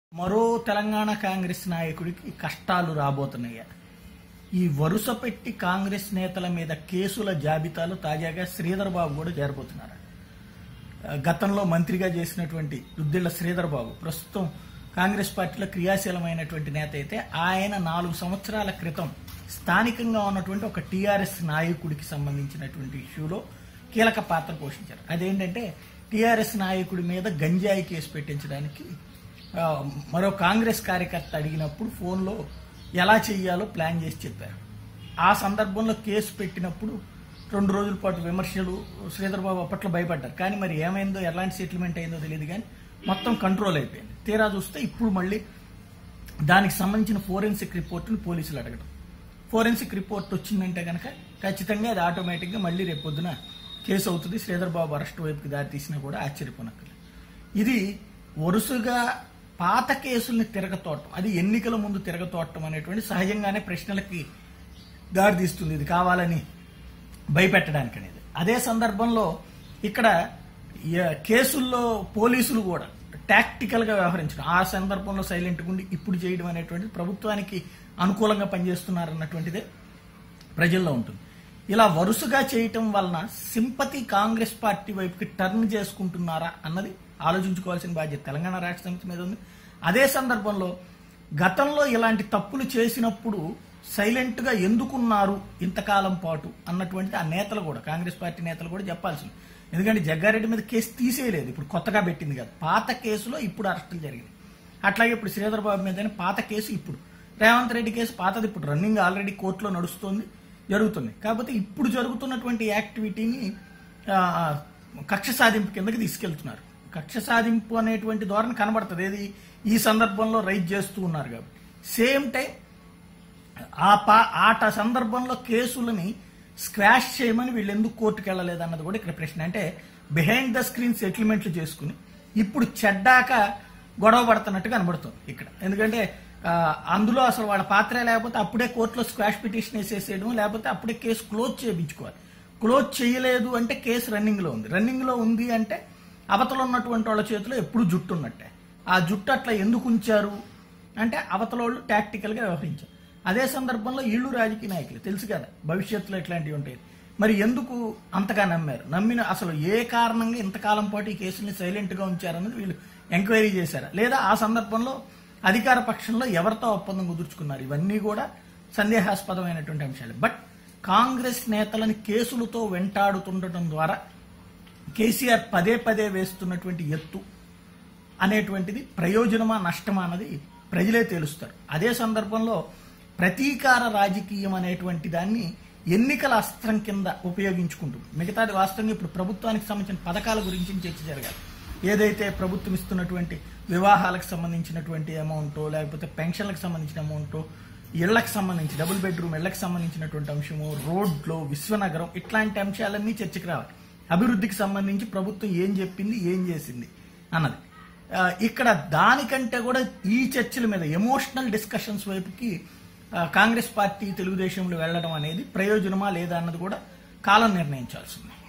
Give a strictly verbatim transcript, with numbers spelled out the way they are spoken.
మరో తెలంగాణ కాంగ్రెస్ నాయకుడికి కష్టాలు రాబోతున్నాయి. ఈ వరుస పెట్టి కాంగ్రెస్ నేతల మీద కేసుల జాబితాలు తాజాగా శ్రీధర్ బాబు కూడా చేరబోతున్నారు. గతంలో మంత్రిగా చేసినటువంటి రుద్దిళ్ల శ్రీధర్ బాబు ప్రస్తుతం కాంగ్రెస్ పార్టీలో క్రియాశీలమైనటువంటి నేత అయితే, ఆయన నాలుగు సంవత్సరాల క్రితం స్థానికంగా ఉన్నటువంటి ఒక టీఆర్ఎస్ నాయకుడికి సంబంధించినటువంటి ఇష్యూలో కీలక పాత్ర పోషించారు. అదేంటంటే టీఆర్ఎస్ నాయకుడి మీద గంజాయి కేసు పెట్టించడానికి మరో కాంగ్రెస్ కార్యకర్త అడిగినప్పుడు ఫోన్లో ఎలా చెయ్యాలో ప్లాన్ చేసి చెప్పారు. ఆ సందర్భంలో కేసు పెట్టినప్పుడు రెండు రోజుల పాటు విమర్శలు, శ్రీధర్ బాబు అప్పట్లో భయపడ్డారు. కానీ మరి ఏమైందో, ఎలాంటి సెటిల్మెంట్ అయిందో తెలియదు, కానీ మొత్తం కంట్రోల్ అయిపోయింది. తీరా చూస్తే ఇప్పుడు మళ్ళీ దానికి సంబంధించిన ఫోరెన్సిక్ రిపోర్టును పోలీసులు అడగడం, ఫోరెన్సిక్ రిపోర్ట్ వచ్చిందంటే కనుక ఖచ్చితంగా అది ఆటోమేటిక్గా మళ్ళీ రేపొద్దున కేసు అవుతుంది. శ్రీధర్ బాబు అరెస్ట్ వైపుకి దారి తీసినా కూడా ఆశ్చర్యపోనక్కర్లేదు. ఇది వరుసగా పాత కేసుల్ని తిరగతోటం, అది ఎన్నికల ముందు తిరగతోటం అనేటువంటి సహజంగానే ప్రశ్నలకి దారితీస్తుంది. ఇది కావాలని భయపెట్టడానికి అనేది. అదే సందర్భంలో ఇక్కడ కేసుల్లో పోలీసులు కూడా టాక్టికల్గా వ్యవహరించడం, ఆ సందర్భంలో సైలెంట్గా ఉండి ఇప్పుడు చేయడం అనేటువంటిది ప్రభుత్వానికి అనుకూలంగా పనిచేస్తున్నారన్నటువంటిదే ప్రజల్లో ఉంటుంది. ఇలా వరుసగా చేయటం వలన సింపతి కాంగ్రెస్ పార్టీ వైపుకి టర్న్ చేసుకుంటున్నారా అన్నది ఆలోచించుకోవాల్సిన బాధ్యత తెలంగాణ రాష్ట్ర సమితి మీద ఉంది. అదే సందర్భంలో గతంలో ఇలాంటి తప్పులు చేసినప్పుడు సైలెంట్గా ఎందుకున్నారు ఇంతకాలం పాటు అన్నటువంటిది ఆ నేతలు కూడా, కాంగ్రెస్ పార్టీ నేతలు కూడా చెప్పాల్సింది. ఎందుకంటే జగ్గారెడ్డి మీద కేసు తీసేయలేదు, ఇప్పుడు కొత్తగా పెట్టింది కదా. పాత కేసులో ఇప్పుడు అరెస్టులు జరిగింది. అట్లాగే ఇప్పుడు శ్రీధర్ బాబు మీద పాత కేసు, ఇప్పుడు రేవంత్ రెడ్డి కేసు పాతది, ఇప్పుడు రన్నింగ్ ఆల్రెడీ కోర్టులో నడుస్తుంది, జరుగుతుంది. కాకపోతే ఇప్పుడు జరుగుతున్నటువంటి యాక్టివిటీని కక్ష సాధింపు కిందకి తీసుకెళ్తున్నారు. కక్ష సాధింపు అనేటువంటి ధోరణి కనబడుతుంది. ఏది ఈ సందర్భంలో రైజ్ చేస్తూ ఉన్నారు కాబట్టి. సేమ్ టైం ఆ పా ఆట సందర్భంలో కేసులని స్క్వాష్ చేయమని వీళ్ళు ఎందుకు కోర్టుకు వెళ్ళలేదు అన్నది కూడా ఇక్కడ ప్రశ్న. అంటే బిహైండ్ ద స్క్రీన్ సెటిల్మెంట్లు చేసుకుని ఇప్పుడు చెడ్డాక గొడవ పడుతున్నట్టు కనబడుతుంది ఇక్కడ. ఎందుకంటే అందులో అసలు వాళ్ళ పాత్రే లేకపోతే అప్పుడే కోర్టులో స్క్వాష్ పిటిషన్ వేసేసేయడం, లేకపోతే అప్పుడే కేసు క్లోజ్ చేయించుకోవాలి. క్లోజ్ చేయలేదు అంటే కేసు రన్నింగ్లో ఉంది. రన్నింగ్లో ఉంది అంటే అవతల ఉన్నటువంటి వాళ్ళ చేతిలో ఎప్పుడు జుట్టు ఉన్నట్టే. ఆ జుట్టు అట్లా ఎందుకు ఉంచారు అంటే అవతల వాళ్ళు టాక్టికల్గా వ్యవహరించారు. అదే సందర్భంలో వీళ్ళు రాజకీయ నాయకులు తెలుసు కదా భవిష్యత్తులో ఇట్లాంటివి ఉంటాయి. మరి ఎందుకు అంతగా నమ్మారు? నమ్మిన అసలు ఏ కారణంగా ఇంతకాలం పాటు ఈ కేసుని సైలెంట్గా ఉంచారన్నది వీళ్ళు ఎంక్వైరీ చేశారా, లేదా ఆ సందర్భంలో అధికార పక్షంలో ఎవరితో ఒప్పందం కుదుర్చుకున్నారు? ఇవన్నీ కూడా సందేహాస్పదమైనటువంటి అంశాలు. బట్ కాంగ్రెస్ నేతలని కేసులతో వెంటాడుతుండటం ద్వారా కేసీఆర్ పదే పదే వేస్తున్నటువంటి ఎత్తు అనేటువంటిది ప్రయోజనమా నష్టమా అన్నది ప్రజలే తేలుస్తారు. అదే సందర్భంలో ప్రతీకార రాజకీయం అనేటువంటి దాన్ని ఎన్నికల అస్త్రం కింద ఉపయోగించుకుంటుంది. మిగతాది వాస్తవంగా ఇప్పుడు ప్రభుత్వానికి సంబంధించిన పథకాల గురించి చర్చ జరగాలి. ఏదైతే ప్రభుత్వం ఇస్తున్నటువంటి వివాహాలకు సంబంధించినటువంటి అమౌంటో, లేకపోతే పెన్షన్లకు సంబంధించిన అమౌంటో, ఇళ్లకు సంబంధించి డబుల్ బెడ్రూమ్ ఇళ్లకు సంబంధించినటువంటి అంశము, రోడ్లు, విశ్వనగరం, ఇట్లాంటి అంశాలన్నీ చర్చకు రావాలి. అభివృద్ధికి సంబంధించి ప్రభుత్వం ఏం చెప్పింది, ఏం చేసింది అన్నది. ఇక్కడ దానికంటే కూడా ఈ చర్చల మీద ఎమోషనల్ డిస్కషన్స్ వైపుకి కాంగ్రెస్ పార్టీ తెలుగుదేశంలో వెళ్ళడం అనేది ప్రయోజనమా లేదా అన్నది కూడా కాలం నిర్ణయించాల్సింది.